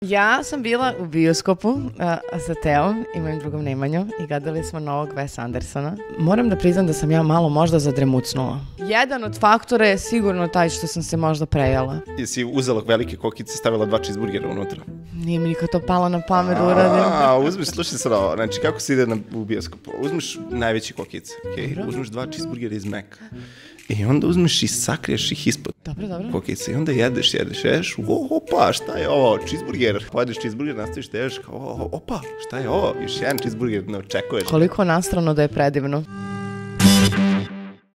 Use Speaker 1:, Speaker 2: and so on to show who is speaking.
Speaker 1: Ja sam bila u bioskopu sa Teom i mojim drugom Nemanjom i gledali smo novog Wes Andersona. Moram da priznam da sam ja malo možda zadremucnula. Jedan od faktora je sigurno taj što sam se možda prejela.
Speaker 2: Jesi uzela velike kokice i stavila 2 cheeseburgera unutra?
Speaker 1: Nije mi nikad to palo na pamet da uradim.
Speaker 2: Uzmeš, slušaj sad ovo, znači kako se ide u bioskop? Uzmeš najveće kokice, uzmeš 2 cheeseburgera iz Meka. I onda uzmeš i sakriješ ih ispod kokice i onda jedeš, opa, šta je ovo, cheeseburger. Pojedeš cheeseburger, nastaviš da jedeš, opa, šta je ovo, još jedan cheeseburger, ne očekuješ.
Speaker 1: Koliko nastrano da je predivno.